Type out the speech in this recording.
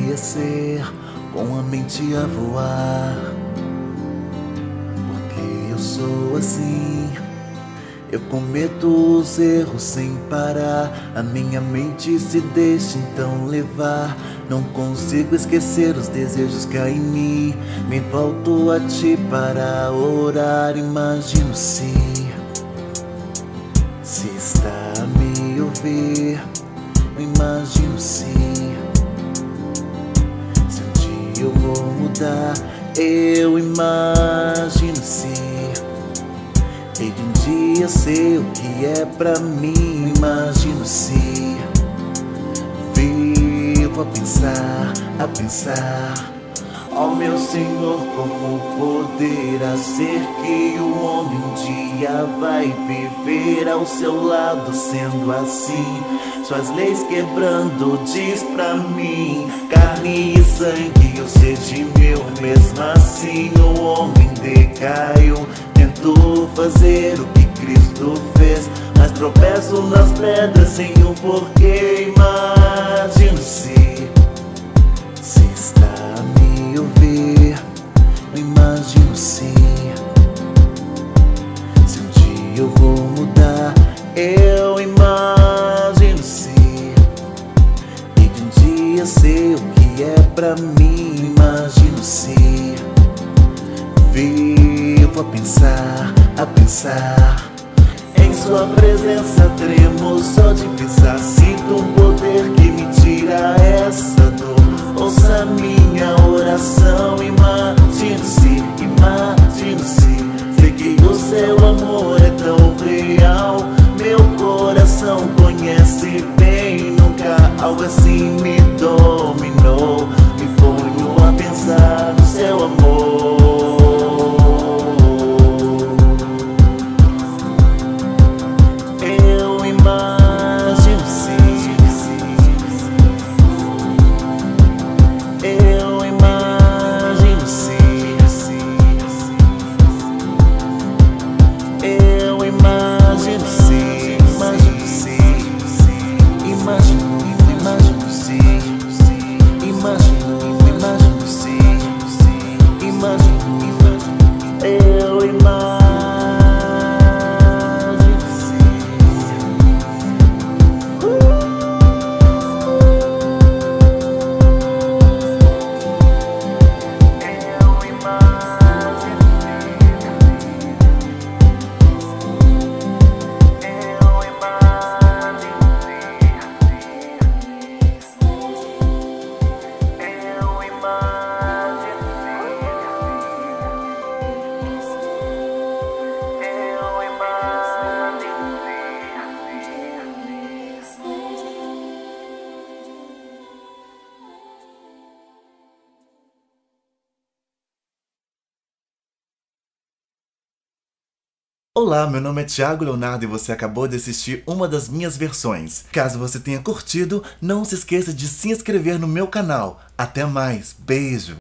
queria ser com a mente a voar, porque eu sou assim. Eu cometo os erros sem parar, a minha mente se deixa então levar. Não consigo esquecer os desejos que há em mim. Me volto a ti para orar. Imagino se está a me ouvir. Imagino se um dia eu vou mudar. Eu imagino se hei de um dia sei o que é pra mim. Imagino se vivo a pensar, ó meu Senhor, como poderá ser que o homem um dia vai viver ao seu lado sendo assim? Suas leis quebrando diz pra mim, carne e sangue eu seja meu. Mesmo assim o homem decaiu. Tento fazer o que Cristo fez, mas tropeço nas pedras sem um porquê. Imagino se está a me ouvir. Imagino se um dia eu vou mudar. Eu imagino se hei de um dia sei o que é pra mim. Imagino se vivo a pensar em sua presença. Tremo só de pensar, sinto um poder que me tira essa dor. Ouça minha oração. Imagino se sei que o seu amor é tão real. Meu coração conhece bem, nunca algo assim me dominou. Me ponho a pensar no seu amor. Olá, meu nome é Thiago Leonardo e você acabou de assistir uma das minhas versões. Caso você tenha curtido, não se esqueça de se inscrever no meu canal. Até mais, beijo!